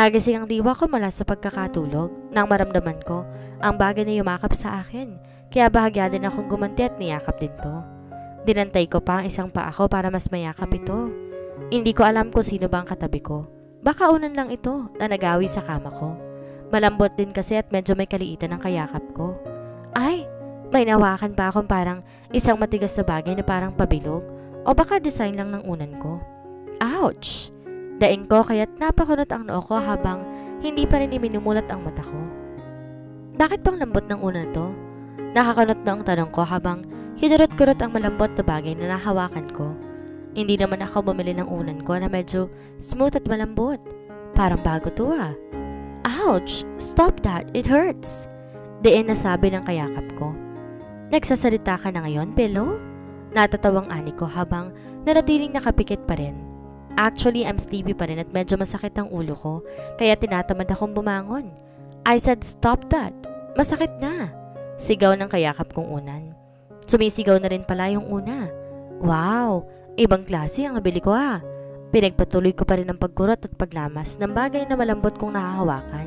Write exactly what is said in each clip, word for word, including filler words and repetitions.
Nagising ang diwa ko mula sa pagkakatulog nang maramdaman ko ang bagay na yumakap sa akin, kaya bahagya din akong gumanti at niyakap din to. Dinantay ko pa ang isang paa ko para mas mayakap ito. Hindi ko alam kung sino ba ang katabi ko. Baka unan lang ito na nagawi sa kama ko. Malambot din kasi at medyo may kaliitan ang kayakap ko. Ay, may nawakan pa akong parang isang matigas na bagay na parang pabilog o baka design lang ng unan ko. Ouch! Daing ko kaya't napakunot ang noo ko habang hindi pa rin iminumulat ang mata ko. Bakit bang lambot ng unan to? Nakakunot na ang tanong ko habang hinurot-kurot ang malambot na bagay na nahawakan ko. Hindi naman ako bumili ng unan ko na medyo smooth at malambot. Parang bago to ah. Ouch! Stop that! It hurts! Diin nasabi ng kayakap ko. Nagsasalita ka na ngayon, Pillow? Natatawang ani ko habang nanatiling nakapikit pa rin. Actually, I'm sleepy pa rin at medyo masakit ang ulo ko, kaya tinatamad akong bumangon. I said, stop that! Masakit na! Sigaw ng kayakap kong unan. Sumisigaw na rin pala yung una. Wow! Ibang klase ang nabili ko ah! Pinagpatuloy ko pa rin ang pagkurot at paglamas ng bagay na malambot kong nahahawakan.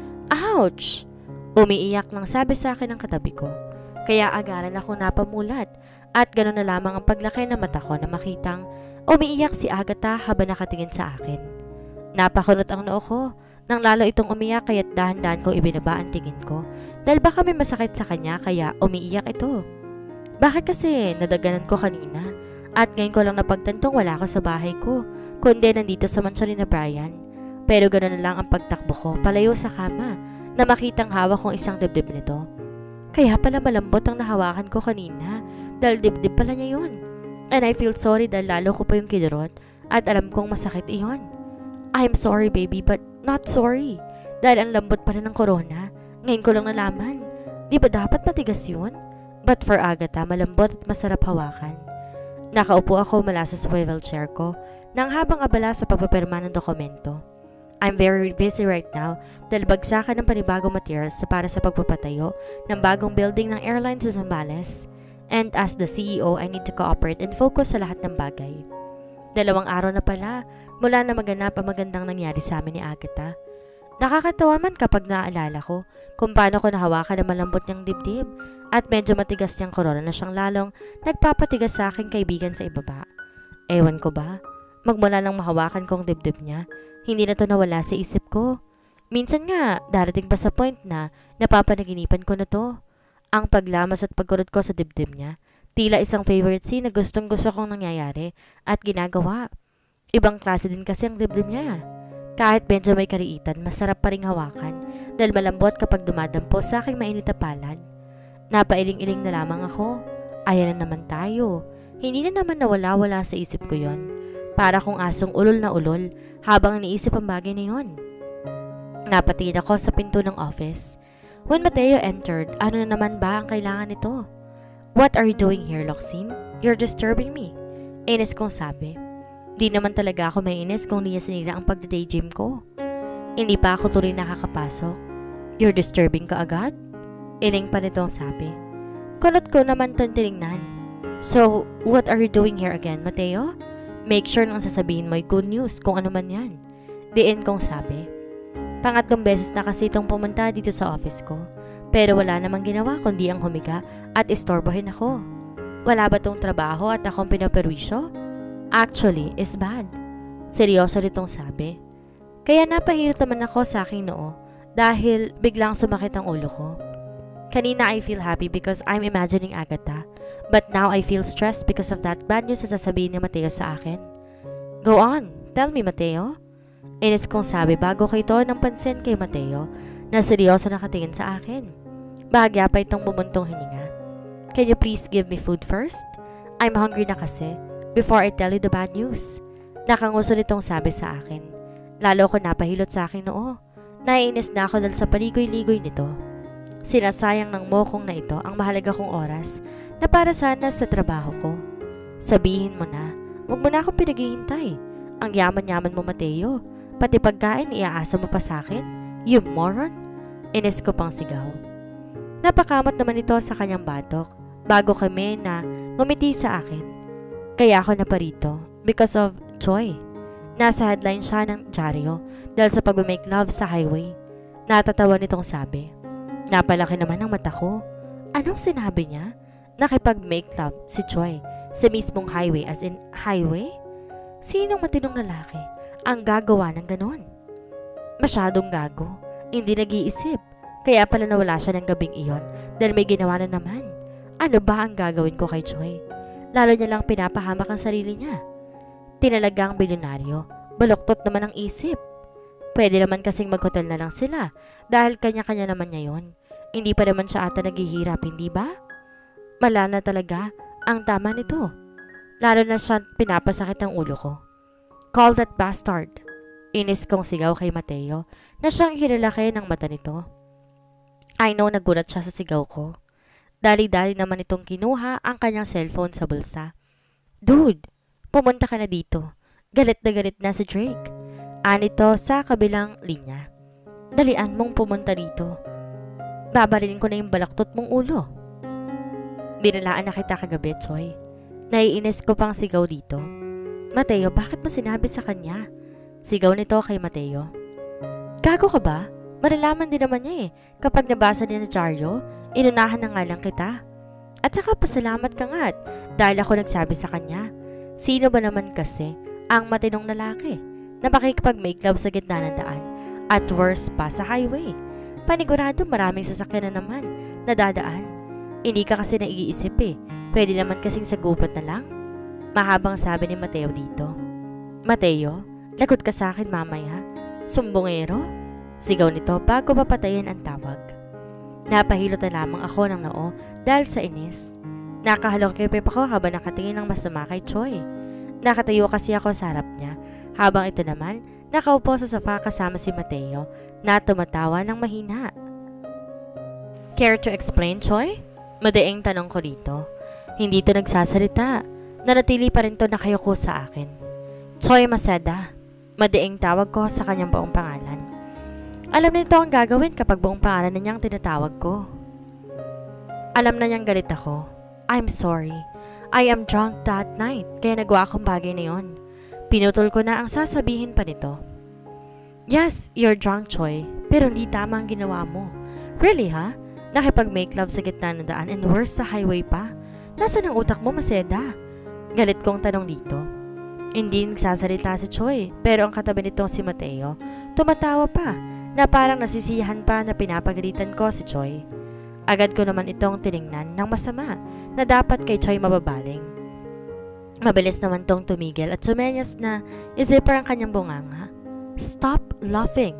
Ouch! Umiiyak lang sabi sa akin ng katabi ko. Kaya agaran ako napamulat at gano'n na lamang ang paglaki ng mata ko na makitang umiiyak si Agatha habang nakatingin sa akin. Napakunot ang noo ko nang lalo itong umiyak kaya't dahan-dahan kong ibinaba ang tingin ko dahil baka may masakit sa kanya kaya umiiyak ito. Bakit kasi nadaganan ko kanina at ngayon ko lang napagtantong wala ako sa bahay ko kundi nandito sa mansyon ni na Brian. Pero gano'n na lang ang pagtakbo ko palayo sa kama na makitang hawak kong isang dibdib nito. Kaya pala malambot ang nahawakan ko kanina dahil dibdib pala niya yun. And I feel sorry dahil lalo ko pa yung kidurot at alam kong masakit iyon. I'm sorry baby but not sorry. Dahil ang lambot pa rin ng corona. Ngayon ko lang nalaman. Di ba dapat matigas yun? But for Agatha, malambot at masarap hawakan. Nakaupo ako mula sa swivel chair ko nang habang abala sa pagpapirma ng dokumento. I'm very busy right now dahil bagsakan ng panibagong materials para sa pagpapatayo ng bagong building ng airline sa Zambales. And as the C E O, I need to cooperate and focus sa lahat ng bagay. Dalawang araw na pala mula na maganap ang magandang nangyari sa amin ni Agatha. Nakakatawa man kapag naaalala ko kung paano ko nahawakan ng malambot niyang dibdib at medyo matigas niyang korona na siyang lalong nagpapatigas sa aking kaibigan sa ibaba. Ewan ko ba, magmula nang mahawakan kong dibdib niya, hindi na to nawala sa isip ko. Minsan nga, darating pa sa point na napapanaginipan ko na to. Ang paglamas at pagkurot ko sa dibdib niya, tila isang favorite scene na gustong gusto kong nangyayari at ginagawa. Ibang klase din kasi ang dibdib niya. Kahit medyo may kariitan, masarap pa ring hawakan dahil malambot kapag dumadampo sa aking mainit na palad. Napailing-iling na lamang ako. Ayan na naman tayo. Hindi na naman nawala-wala sa isip ko yon. Para kung asong ulol na ulol habang iniisip ang bagay na yon. Napatingin ako sa pinto ng office. When Mateo entered, ano na naman ba ang kailangan nito? What are you doing here, Loxine? You're disturbing me. Inis kong sabi. Di naman talaga ako may inis kung niya sinira ang pagda-daydream ko. Hindi pa ako tuloy nakakapasok. You're disturbing ka agad? Iling pa nitong sabi. Kunot ko naman itong tinignan. So, what are you doing here again, Mateo? Make sure nang sasabihin mo'y good news kung ano man yan. Diin kong sabi. Pangatlong beses na kasi itong pumunta dito sa office ko. Pero wala namang ginawa kundi ang humiga at istorbohin ako. Wala ba tong trabaho at akong pinaperwisyo? Actually, is bad. Seryoso nitong sabi. Kaya napahirot naman ako sa aking noo dahil biglang sumakit ang ulo ko. Kanina I feel happy because I'm imagining Agatha. But now I feel stressed because of that bad news na sasabihin ni Mateo sa akin. Go on, tell me Mateo. Inis kong sabi bago ko ito ng pansin kay Mateo na seryoso nakatingin sa akin. Bahagya pa itong bumuntong hininga. Can you please give me food first? I'm hungry na kasi before I tell you the bad news. Nakanguso nitong sabi sa akin. Lalo ko napahilot sa akin noo. Naiinis na ako dahil sa paligoy-ligoy nito. Sinasayang ng mokong na ito ang mahalaga kong oras na para sana sa trabaho ko. Sabihin mo na, huwag mo na akong pinaghihintay. Ang yaman-yaman mo Mateo. Pati pagkain iaasa mo pa sa akin? You moron? Inis ko pang sigaw. Napakamot naman ito sa kanyang batok bago kami na ngumiti sa akin. Kaya ako naparito because of joy. Nasa headline siya ng dyaryo dahil sa pag-make love sa highway. Natatawa nitong sabi. Napalaki naman ang mata ko. Anong sinabi niya? Nakipag-make love si Choi sa mismong highway, as in highway? Sinong matinong lalaki ang gagawa ng ganon? Masyadong gago. Hindi nag-iisip. Kaya pala nawala siya ng gabing iyon dahil may ginawa na naman. Ano ba ang gagawin ko kay Choi? Lalo niya lang pinapahamak ang sarili niya. Tinalagang bilyonaryo, baluktot naman ang isip. Pwede naman kasing mag-hotel na lang sila dahil kanya-kanya naman niya yon. Hindi pa naman siya ata naghihirap, hindi ba? Mala na talaga ang tama nito. Lalo na siya pinapasakit ang ulo ko. Call that bastard. Inis kong sigaw kay Mateo na siyang hinalaki ng mata nito. I know nagulat siya sa sigaw ko. Dali-dali naman itong kinuha ang kanyang cellphone sa bulsa. Dude, pumunta ka na dito. Galit na galit na si Drake. Anito sa kabilang linya. Dalian mong pumunta dito. Babarilin ko na yung balaktot mong ulo. Binalaan na kita kagabi, Choi. Naiinis ko pang sigaw dito. Mateo, bakit mo sinabi sa kanya? Sigaw nito kay Mateo. Gago ka ba? Malalaman din naman niya eh. Kapag nabasa niya na dyaryo, inunahan na nga lang kita. At saka pasalamat ka nga dahil ako nagsabi sa kanya. Sino ba naman kasi ang matinong lalaki na makikipag-make love sa gitna ng daan at worse pa sa highway? Panigurado maraming sasakyan na naman na dadaan. Hindi ka kasi naiisip eh. Pwede naman kasing sa gubat na lang. Mahabang sabi ni Mateo dito. Mateo, lagot ka sa akin mamaya. Sumbongero? Sigaw nito bago papatayin ang tawag. Napahilot na lamang ako ng noo dahil sa inis. Nakahalong kipip ako habang nakatingin ng masama kay Choi. Nakatayo kasi ako sa harap niya habang ito naman nakaupo sa sofa kasama si Mateo na tumatawa ng mahina. Care to explain, Choi? Madaing tanong ko dito. Hindi to nagsasalita. Nanatili pa rin to nakayuko sa akin. Choi Maseda. Madaing tawag ko sa kanyang buong pangalan. Alam nito ang gagawin kapag buong pangalan na niyang tinatawag ko. Alam na niyang galit ako. I'm sorry. I am drunk that night, kaya nagawa akong bagay na yon. Pinutol ko na ang sasabihin pa nito. Yes, you're drunk, Choi, pero hindi tama ang ginawa mo. Really, ha? Nakipag-make love sa gitna ng daan and worse sa highway pa? Nasaan ang utak mo, Maseda? Galit kong tanong dito. Hindi nagsasalita si Choi, pero ang katabi nitong si Mateo, tumatawa pa, na parang nasisiyahan pa na pinapagalitan ko si Choi. Agad ko naman itong tiningnan ng masama na dapat kay Choi mababaling. Mabilis naman tong tumigil at sumenyas na i-zipper ang kanyang bunganga. Stop laughing!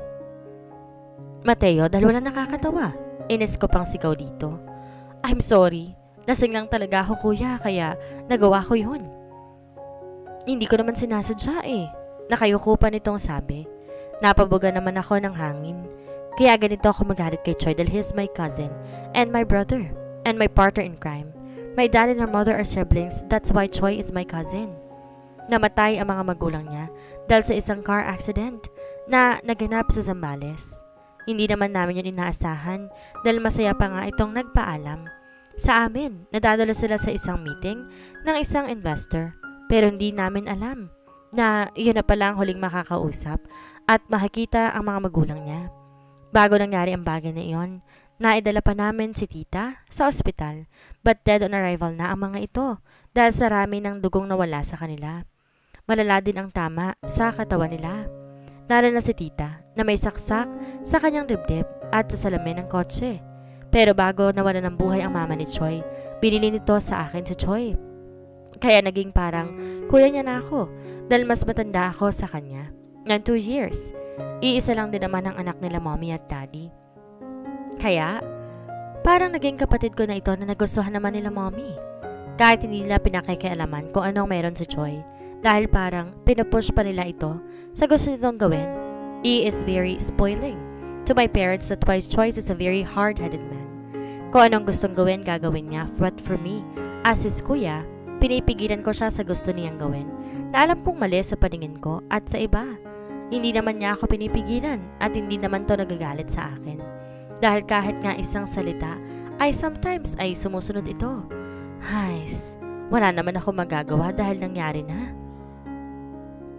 Mateo, dahil wala nakakatawa. Inis ko pang sigaw dito. I'm sorry. Lasing lang talaga ako, kuya, kaya nagawa ko yun. Hindi ko naman sinasadya eh. Nakayuko pa nitong sabi. Napabuga naman ako ng hangin. Kaya ganito ako magalit kay Choi dahil he's my cousin and my brother and my partner in crime. My dad and her mother are siblings, that's why Choi is my cousin. Namatay ang mga magulang niya dahil sa isang car accident na naganap sa Zambales. Hindi naman namin yun inaasahan dahil masaya pa nga itong nagpaalam. Sa amin, nadadala sila sa isang meeting ng isang investor pero hindi namin alam na yun na pala ang huling makakausap at makikita ang mga magulang niya. Bago nangyari ang bagay na iyon, naidala pa namin si tita sa ospital but dead on arrival na ang mga ito dahil sa rami ng dugong nawala sa kanila. Malala din ang tama sa katawan nila. Lalo na si tita na may saksak sa kanyang dibdib at sa salamin ng kotse. Pero bago nawala ng buhay ang mama ni Choi, binili nito sa akin si Choi. Kaya naging parang kuya niya na ako dahil mas matanda ako sa kanya ng two years. Iisa lang din naman ang anak nila mommy at daddy. Kaya, parang naging kapatid ko na ito na nagustuhan naman nila mommy. Kahit hindi nila pinakikialaman kung anong meron si Choi. Dahil parang pinupush pa nila ito sa gusto nitong gawin. He is very spoiling. To my parents that why Choi is a very hard-headed man. Kung anong gustong gawin, gagawin niya. But for me, as his kuya, pinipigilan ko siya sa gusto niyang gawin na alam kong mali sa paningin ko at sa iba. Hindi naman niya ako pinipigilan at hindi naman to nagagalit sa akin. Dahil kahit nga isang salita ay sometimes ay sumusunod ito. Hays, wala naman ako magagawa dahil nangyari na.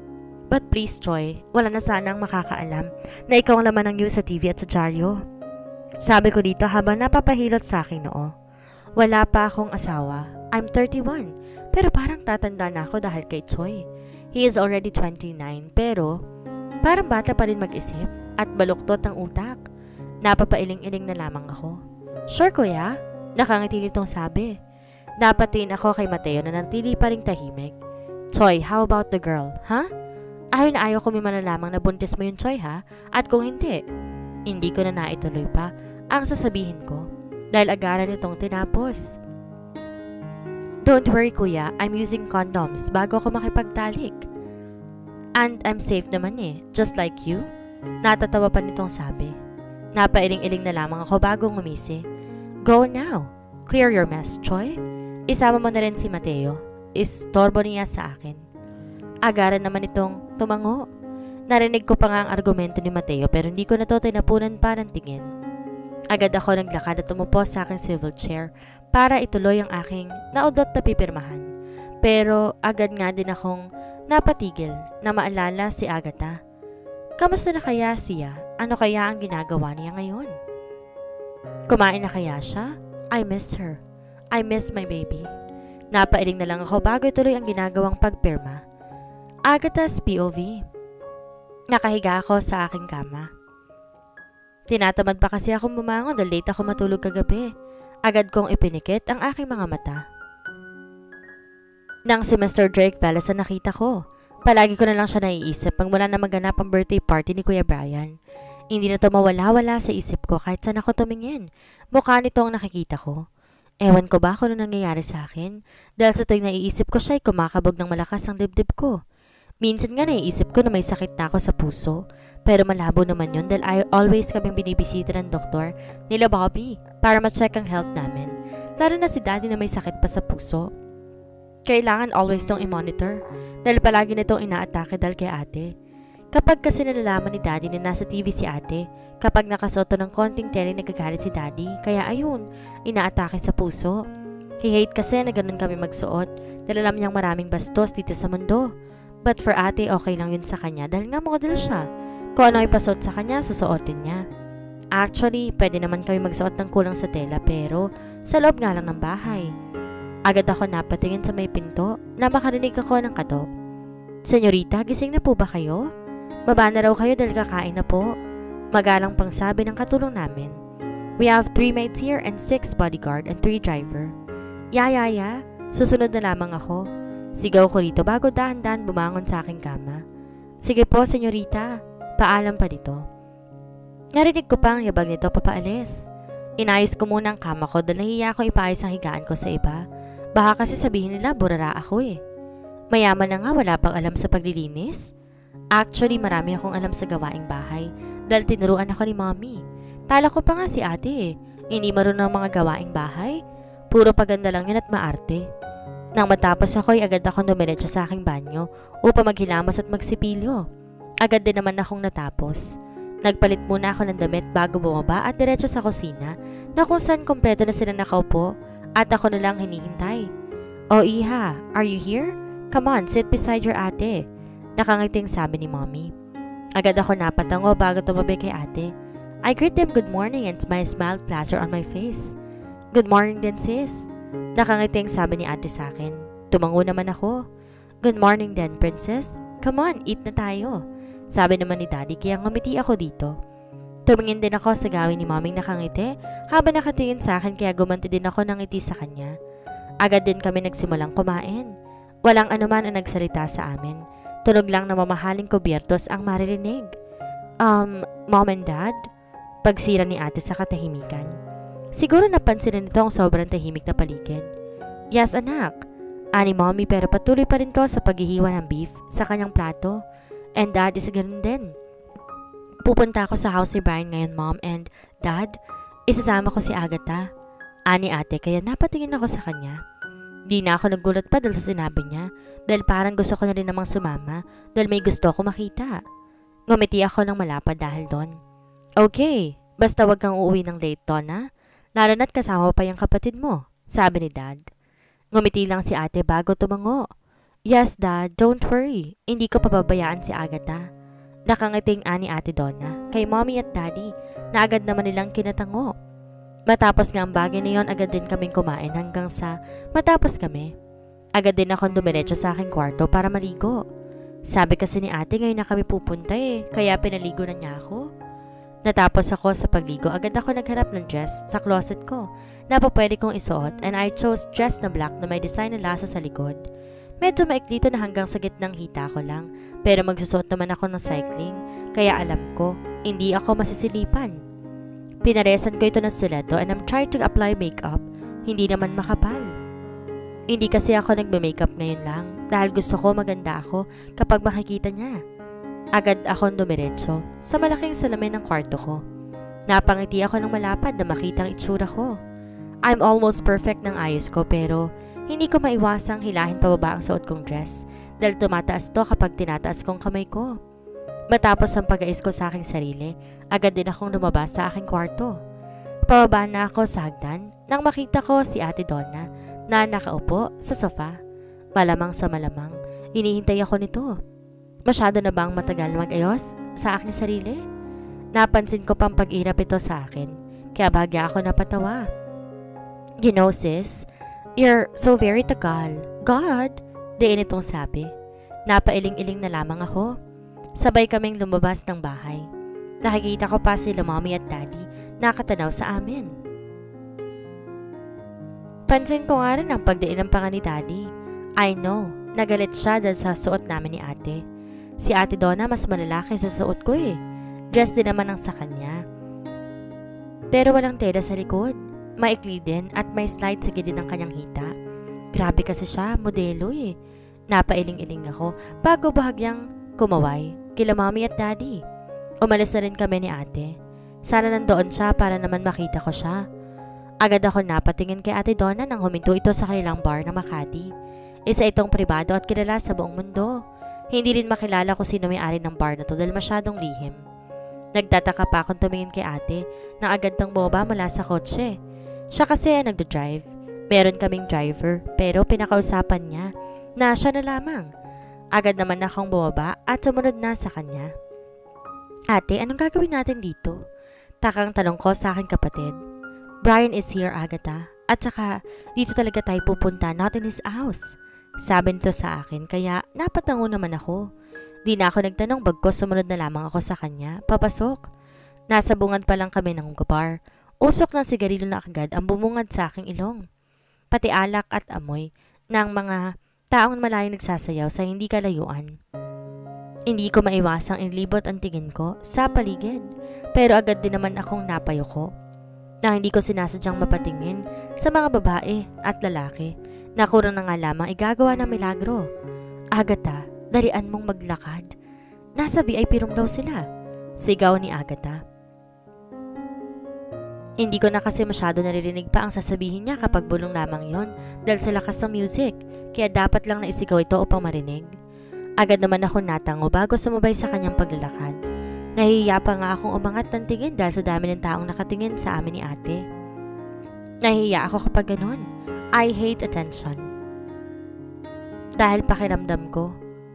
But please, Choi, wala na sanang makakaalam na ikaw ang laman ng news sa T V at sa dyaryo. Sabi ko dito habang napapahilot sa aking noo. Wala pa akong asawa. I'm thirty-one, pero parang tatanda na ako dahil kay Choi. He is already twenty-nine, pero parang bata pa rin mag-isip at baluktot ang utak. Napapailing-iling na lamang ako. Sure, kuya? Nakangiti nitong sabi. Napatingin ako kay Mateo na nantili pa ring tahimik. Choi, how about the girl, ha? Huh? Ayaw na ayaw ko may malalamang na buntis mo yung Choi, ha? At kung hindi, hindi ko na naituloy pa ang sasabihin ko dahil agaran nitong tinapos. Don't worry, kuya. I'm using condoms bago ako makipagtalik. And I'm safe naman eh, just like you. Natatawa pa nitong sabi. Napailing-iling na lamang ako bago ngumisi. Go now. Clear your mess, Choi. Isama mo na rin si Mateo. Istorbo niya sa akin. Agaran naman itong tumango. Narinig ko pa nga ang argumento ni Mateo pero hindi ko na to tinapunan pa ng tingin. Agad ako naglakad at umupo sa aking swivel chair para ituloy ang aking naudot na pipirmahan. Pero agad nga din akong napatigil na maalala si Agatha. Kamusta na kaya siya? Ano kaya ang ginagawa niya ngayon? Kumain na kaya siya? I miss her. I miss my baby. Napailing na lang ako bago ituloy ang ginagawang pagpirma. Agatha's P O V. Nakahiga ako sa aking kama. Tinatamad pa kasi akong bumangon dahil late ako matulog kagabi. Agad kong ipinikit ang aking mga mata. Nang si Mister Drake Velas ang nakita ko, palagi ko na lang siya naiisip pag wala na maganap ang birthday party ni Kuya Brian. Hindi na to mawala-wala sa isip ko kahit saan ako tumingin. Mukha nito ang nakikita ko. Ewan ko ba kung ano nangyayari sa akin dahil sa tuwing naiisip ko siya'y kumakabog ng malakas ang dibdib ko. Minsan nga naiisip ko na may sakit na ako sa puso, pero malabo naman yun dahil I always kaming binibisita ng doktor nila Bobby para ma-check ang health namin. Lalo na si Daddy na may sakit pa sa puso. Kailangan always tong i-monitor dahil palagi nitong inaatake dahil kay ate. Kapag kasi nalalaman ni Daddy na nasa T V si ate, kapag nakasoto ng konting tele nagagalit si Daddy, kaya ayun, inaatake sa puso. He hate kasi na ganun kami magsuot dahil alam niyang maraming bastos dito sa mundo. But for ate, okay lang yun sa kanya dahil nga model siya. Kung ano ipasuot sa kanya, susuotin niya. Actually, pwede naman kami magsuot ng kulang sa tela pero sa loob nga lang ng bahay. Agad ako napatingin sa may pinto na makarinig ako ng katok. Senyorita, gising na po ba kayo? Baba na raw kayo dahil kakain na po. Magalang pang sabi ng katulong namin. We have three maids here and six bodyguard and three driver. Ya, ya, ya. Susunod na lamang ako. Sigaw ko rito bago dahan-dahan bumangon sa aking kama. Sige po, senyorita. Paalam pa dito. Narinig ko pa ang yabag nito papaalis. Inayos ko muna ang kama ko dahil nahiya akong ipaayos ang higaan ko sa iba. Baka kasi sabihin nila burara ako eh. Mayaman na nga wala pang alam sa paglilinis. Actually, marami akong alam sa gawaing bahay dahil tinuruan ako ni mommy. Tala ko pa nga si ate eh. Hindi marunong ang mga gawaing bahay. Puro paganda lang yun at maarte. Nang matapos ako ay agad akong dumiretso sa aking banyo upang maghilamos at magsipilyo. Agad din naman akong natapos. Nagpalit muna ako ng damit bago bumaba at diretso sa kusina na kung saan kompleto na sila nakaupo at ako na lang hinihintay. Oh iha, are you here? Come on, sit beside your ate. Nakangiting sabi ni mommy. Agad ako napatango bago tumabi kay ate. I greet them good morning and my smile plaster on my face. Good morning din sis. Nakangiting sabi ni ate sa akin. Tumango naman ako. Good morning din, princess. Come on, eat na tayo. Sabi naman ni daddy kaya ngumiti ako dito. Tumingin din ako sa gawin ni maming nakangiti habang nakatingin sa akin kaya gumanti din ako ng ngiti sa kanya. Agad din kami nagsimulang kumain. Walang anuman ang nagsalita sa amin. Tunog lang na mamahaling kubyertos ang maririnig. Um, mom and dad? Pagsira ni ate sa katahimikan. Siguro napansin na nito ang sobrang tahimik na paligid. Yes, anak. Ani mommy pero patuloy pa rin ko sa paghihiwa ng beef sa kanyang plato. And dad is ganun din. Pupunta ako sa house ni Brian ngayon, mom and dad. Isasama ko si Agatha. Ani ate kaya napatingin ako sa kanya. Di na ako nagulat pa dahil sa sinabi niya dahil parang gusto ko na rin namang sumama dahil may gusto ko makita. Ngumiti ako ng malapad dahil doon. Okay, basta wag kang uuwi ng late, Tona. Lalo na't kasama pa yung kapatid mo, sabi ni dad. Ngumiti lang si ate bago tumango. Yes, Dad, don't worry. Hindi ko pababayaan si Agatha. Nakangiting ani Ate Donna kay Mommy at Daddy na agad naman nilang kinatango. Matapos nga ang bagay na yon, agad din kaming kumain hanggang sa matapos kami. Agad din akong dumiretso sa aking kwarto para maligo. Sabi kasi ni ate ngayon na kami pupunta eh, kaya pinaligo na niya ako. Natapos ako sa pagligo, agad ako naghanap ng dress sa closet ko na pa pwede kong isuot, and I chose dress na black na may design na lasa sa likod. Medyo maikli na hanggang sa gitnang hita ko lang, pero magsusuot naman ako ng cycling, kaya alam ko, hindi ako masisilipan. Pinaresan ko ito ng stiletto and I'm trying to apply makeup, hindi naman makapal. Hindi kasi ako nagme-makeup ngayon lang dahil gusto ko maganda ako kapag makikita niya. Agad akong dumiretso sa malaking salamin ng kwarto ko. Napangiti ako ng malapad na makita ang itsura ko. I'm almost perfect ng ayos ko pero hindi ko maiwasang hilahin pababa ang suot kong dress dahil tumataas to kapag tinataas kong kamay ko. Matapos ang pag-ais ko sa aking sarili, agad din akong lumabas sa aking kwarto. Pababa na ako sa hagdan nang makita ko si Ate Donna na nakaupo sa sofa. Malamang sa malamang, inihintay ako nito. Masyado na bang matagal mag-ayos sa aking sarili? Napansin ko pang pag-irap ito sa akin, kaya bagya ako napatawa. You know sis, you're so very tagal. God, diin itong sabi. Napailing-iling na lamang ako. Sabay kaming lumabas ng bahay. Nakikita ko pa sila Mommy at Daddy nakatanaw sa amin. Pansin ko nga rin ang pagdiin ng panga ni Daddy. I know, nagalit siya dahil sa suot namin ni ate. Si Ate Donna mas malalaki sa suot ko eh. Dress din naman ang sa kanya. Pero walang tela sa likod. Maikli din at may slide sa gilid ng kanyang hita. Grabe kasi siya, modelo eh. Napailing-iling ako bago bahagyang kumaway kila Mommy at Daddy. Umalis na rin kami ni ate. Sana nandoon siya para naman makita ko siya. Agad ako napatingin kay Ate Donna nang huminto ito sa kanilang bar na Makati. Isa itong pribado at kilala sa buong mundo. Hindi rin makilala kung sino may-ari ng bar na to dahil masyadong lihim. Nagtataka pa akong tumingin kay ate nang agad tang boba mula sa kotse. Siya kasi ang nagdo-drive. Meron kaming driver pero pinakausapan niya na siya na lamang. Agad naman akong bumaba at sumunod na sa kanya. Ate, anong gagawin natin dito? Takang tanong ko sa aking kapatid. Brian is here, Agatha. At saka, dito talaga tayo pupunta, not in his house. Sabi nito sa akin, kaya napatango naman ako. Di na ako nagtanong bagkos sumunod na lamang ako sa kanya. Papasok. Nasa bungad pa lang kami ng bar. Usok ng sigarilyo na agad ang bumungad sa aking ilong. Pati alak at amoy ng mga taong malayong nagsasayaw sa hindi kalayuan. Hindi ko maiwasang inlibot ang tingin ko sa paligid, pero agad din naman akong napayuko. Na hindi ko sinasadyang mapatingin sa mga babae at lalaki na kurang na nga lamang igagawa ng milagro. Agatha, dalian mong maglakad. Nasa V I P room daw sila. Sigaw ni Agatha. Hindi ko na kasi masyado naririnig pa ang sasabihin niya kapag bulong lamang yon dahil sa lakas ng music, kaya dapat lang naisigaw ito upang marinig. Agad naman ako natango bago sumabay sa kanyang paglalakad. Nahihiya pa nga akong umangat ng tingin dahil sa dami ng taong nakatingin sa amin ni ate. Nahihiya ako kapag ganon. I hate attention. Dahil pakiramdam ko,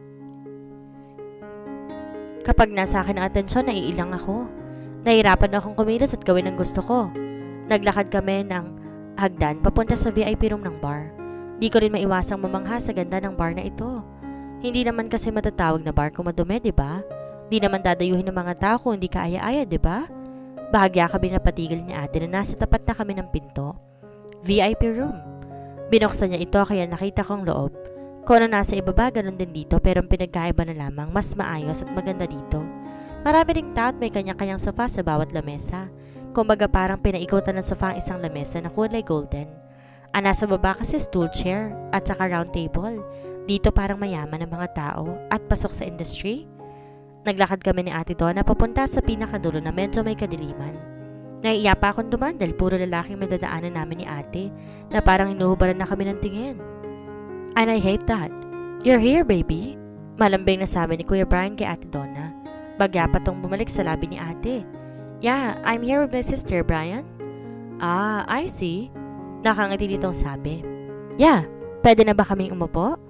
kapag nasa akin ang atensyon, naiilang ako. Nahirapan akong kumilos at gawin ang gusto ko. Naglakad kami ng hagdan papunta sa V I P room ng bar. Di ko rin maiwasang mamangha sa ganda ng bar na ito. Hindi naman kasi matatawag na bar kung madumi, di ba? Di naman dadayuhin ng mga tao kung hindi kaaya-aya, di ba? Bahagya kami na patigil ni ate na nasa tapat na kami ng pinto. V I P room. Binuksan niya ito kaya nakita kong loob. Kung ano nasa ibaba, ganun din dito pero ang pinagkaiba na lamang mas maayos at maganda dito. Marami ring tao at may kanya-kanyang sofa sa bawat lamesa. Kumbaga parang pinaikutan ng sofa ang isang lamesa na kulay golden. Ang nasa baba kasi stool chair at saka round table. Dito parang mayaman ang mga tao at pasok sa industry. Naglakad kami ni Ate Donna papunta sa pinakadulo na medyo may kadiliman. Naiiya pa akong duman dahil puro lalaking may dadaanan namin ni ate na parang inuhubaran na kami ng tingin. And I hate that. You're here, baby. Malambing na sabi ni Kuya Brian kay Ate Donna. Bagya pa tong bumalik sa labi ni ate. Yeah, I'm here with my sister, Brian. Ah, I see. Nakangiti nitong sabi. Yeah, pwede na ba kaming umupo?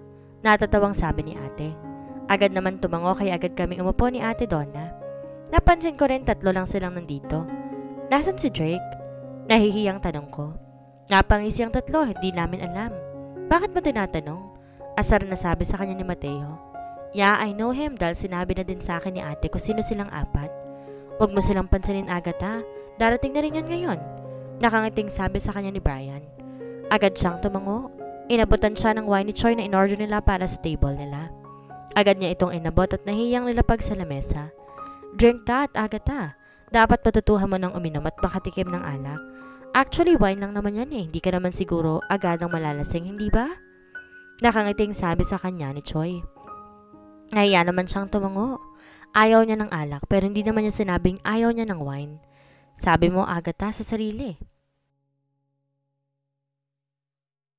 Natatawang sabi ni ate. Agad naman tumango kaya agad kaming umupo ni ate Donna. Napansin ko rin tatlo lang silang nandito. Nasaan si Drake? Nahihiyang tanong ko. Napangisi ang tatlo, hindi namin alam. Bakit mo tinatanong? Asar na sabi sa kanya ni Mateo. Yeah, I know him dahil sinabi na din sa akin ni ate kung sino silang apat. Huwag mo silang pansinin agad ha. Darating na rin yun ngayon. Nakangiting sabi sa kanya ni Brian. Agad siyang tumango. Inabutan siya ng wine ni Choi na in-order nila para sa table nila. Agad niya itong inabot at nahiyang nilapag sa lamesa. Drink that, Agatha. Dapat patutuhan mo ng uminom at makatikim ng alak. Actually, wine lang naman yan eh. Hindi ka naman siguro agad ang malalasing, hindi ba? Nakangiting sabi sa kanya ni Choi. Nahiya naman siyang tumango. Ayaw niya ng alak pero hindi naman niya sinabing ayaw niya ng wine. Sabi mo, Agatha, sa sarili.